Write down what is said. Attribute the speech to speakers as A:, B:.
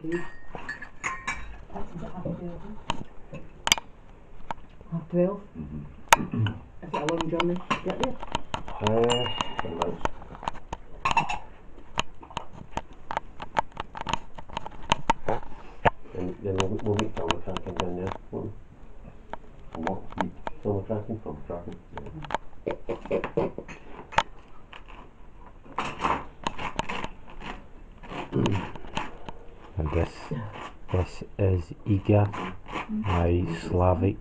A: you. Half 12. Is it a long journey to get there?
B: And then we'll meet Phil McCracken down there. From what? Phil McCracken? Phil McCracken.
C: And this is Iga, my Slavic